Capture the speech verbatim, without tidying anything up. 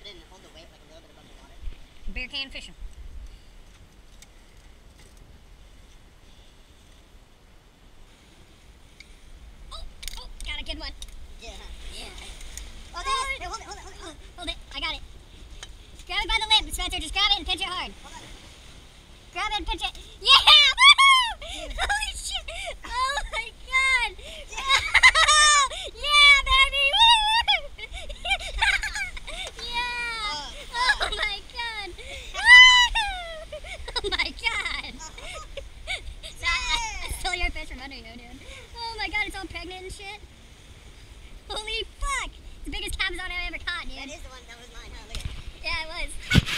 but then hold the weight like a little bit above the water. Beer can fishing. Oh, oh, got a good one. Yeah. Yeah. Oh, there it is. Hold it, hold it, hold it. Hold it. Hold it, I got it. Grab it by the lip, Spencer. Just grab it and pinch it hard. Hold on. Grab it and pinch it. Yeah! Woohoo! Holy shit! Oh my god! Yeah, baby! Woo! Yeah! Oh my god! Oh my god! I stole your fish from under you, dude. Oh my god, it's all pregnant and shit. Holy fuck! It's the biggest Amazon I ever caught, dude. That is the one that was mine, huh? Look at it. Yeah, it was.